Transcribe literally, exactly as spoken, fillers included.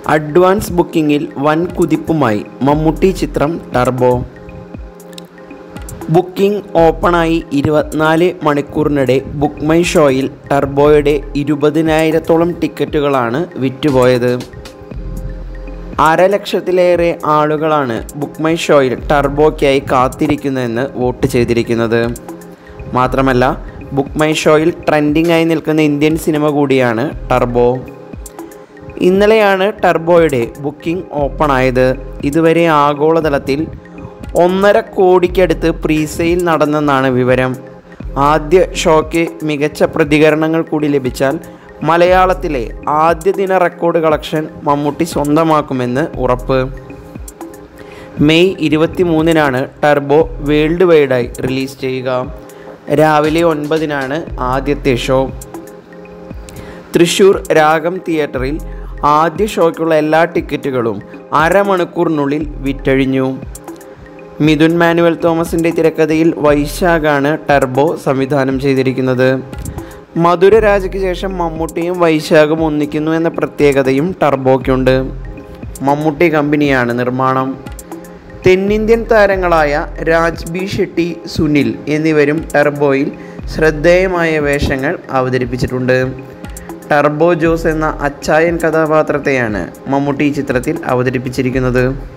Advance ബുക്കിംഗിൽ വൻ കുതിപ്പുമായി മമ്മൂട്ടി ചിത്രം turbo. Booking ഓപ്പണായി ഇരുപത്തിനാല് മണിക്കൂറിനിടെ ബുക്ക് മൈ ഷോയിൽ ടർബോയുടെ ഇരുപതിനായിരത്തോളം ടിക്കറ്റുകളാണ് വിറ്റുപോയത്. അരലക്ഷത്തിലേറെ ആളുകളാണ് ബുക്ക് മൈ ഷോയിൽ ടർബോയ്ക്കായി കാത്തിരിക്കുന്നതെന്ന് വോട്ട് ചെയ്തിരിക്കുന്നത്. മാത്രമല്ല, ബുക്ക് മൈ ഷോയിൽ ട്രെൻഡിംഗ് ആയി നിൽക്കുന്ന ഇന്ത്യൻ സിനിമ കൂടിയാണ് ടർബോ. ഇന്നലെയാണ് ടർബോയുടെ ബുക്കിംഗ് ഓപ്പൺ ആയത്. ഇതുവരെ ആഗോളതലത്തിൽ ഒന്നര കോടിക്കടുത്ത് പ്രീസെയിൽ നടന്നെന്നാണ് വിവരം. ആദ്യ ഷോയ്ക്ക് മികച്ച പ്രതികരണങ്ങൾ കൂടി ലഭിച്ചാൽ മലയാളത്തിലെ ആദ്യ ദിന റെക്കോർഡ് കളക്ഷൻ മമ്മൂട്ടി സ്വന്തമാക്കുമെന്ന് ഉറപ്പ്. മെയ് ഇരുപത്തി മൂന്നിനാണ് ടർബോ വേൾഡ് വൈഡായി റിലീസ് ചെയ്യുക. രാവിലെ ഒൻപതിനാണ് ആദ്യത്തെ ഷോ. തൃശ്ശൂർ രാഗം തിയേറ്ററിൽ ആദ്യ ഷോയ്ക്കുള്ള എല്ലാ ടിക്കറ്റുകളും അരമണിക്കൂറിനുള്ളിൽ വിറ്റഴിഞ്ഞു. മിഥുൻ മാനുവൽ തോമസിൻ്റെ തിരക്കഥയിൽ വൈശാഖാണ് ടർബോ സംവിധാനം ചെയ്തിരിക്കുന്നത്. മധുരരാജയ്ക്ക് ശേഷം മമ്മൂട്ടിയും വൈശാഖും ഒന്നിക്കുന്നു എന്ന പ്രത്യേകതയും ടർബോയ്ക്കുണ്ട്. മമ്മൂട്ടി കമ്പനിയാണ് നിർമ്മാണം. തെന്നിന്ത്യൻ താരങ്ങളായ രാജ് ബി ഷെട്ടി, സുനിൽ എന്നിവരും ടർബോയിൽ ശ്രദ്ധേയമായ വേഷങ്ങൾ അവതരിപ്പിച്ചിട്ടുണ്ട്. ടർബോ ജോസ് എന്ന അച്ചായൻ കഥാപാത്രത്തെയാണ് മമ്മൂട്ടി ഈ ചിത്രത്തിൽ അവതരിപ്പിച്ചിരിക്കുന്നത്.